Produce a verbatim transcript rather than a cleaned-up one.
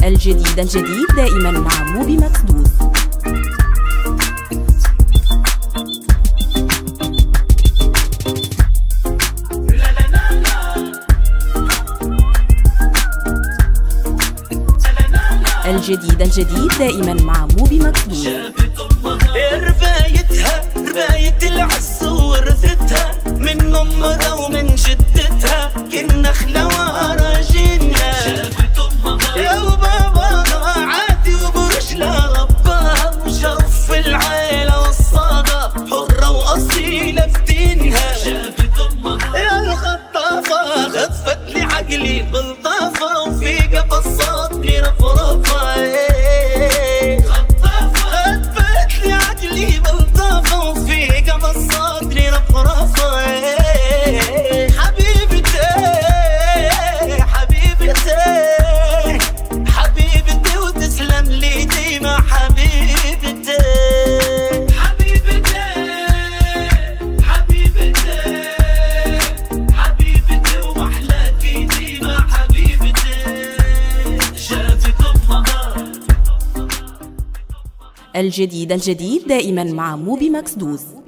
الجديد الجديد دائما مع موبي مكدوس. الجديد الجديد دائما مع موبي مكدوس. ربايتها رباية العز ورثتها من امها ومن جدتها، كنا خلوة راجينها. يا بابا عادي وبرجلها غباها، وشرف العيلة والصاغة حرة وأصيلة في دينها. يا الخطافة خفت لي عقلي بلطافة، وفي قفصات لي رفرفة. الجديد الجديد دائما مع موبي مكدوس.